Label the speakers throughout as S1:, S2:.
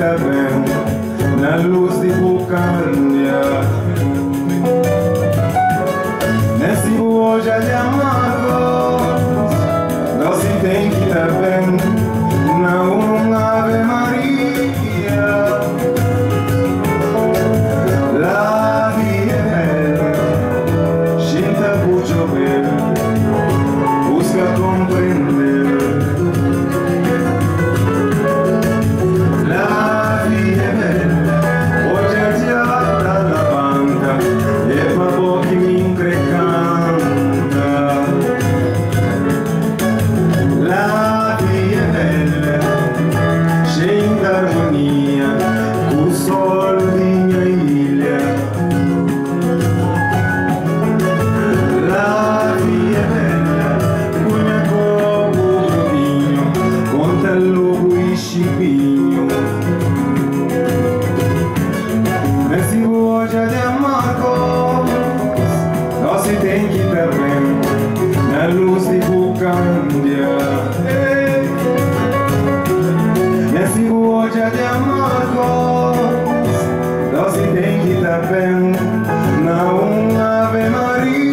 S1: tá bem na luz de Bucandia. Nesse hoje é de amargos, não se tem que tá bem na Ave Maria. La vie è bella, scelta buccio bella, busca comprendere. La vie è bella, oggi è girata la banca e fa pochi mi increcanta. La vie è bella, c'è in armonia, con soldi in Emilia. La vie è bella, con il copo vinho, con te logo e chipinho. Nesse hoje é de amargos, não se tem que ter bem na luz de Bucandia. Nesse hoje é de amargos, não se tem que ter bem na Ave Maria.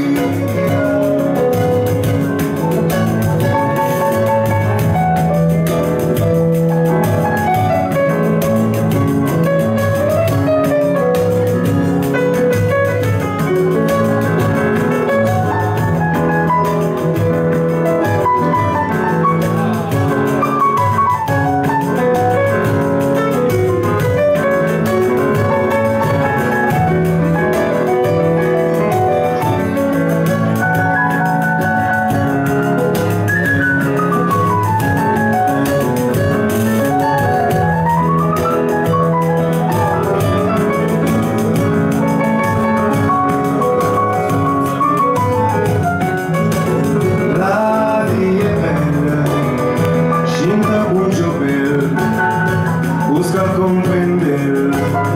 S1: Busca comprender.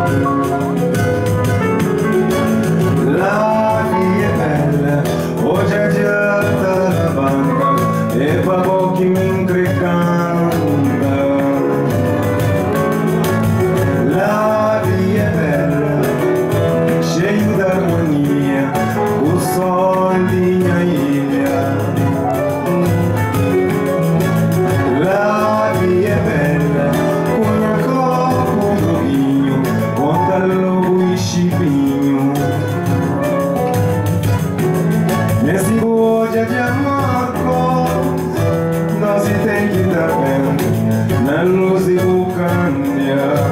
S1: La vie è bella, oggi è girata la banca e fa pochi mentre canta. La vie è bella, c'è in armonia, con soldi in Emilia. La vie è bella, con il copo vinho, con te logo e chipinho. Nesse hoje é de amargos, não se tem que dar bem na luz de Bucandia.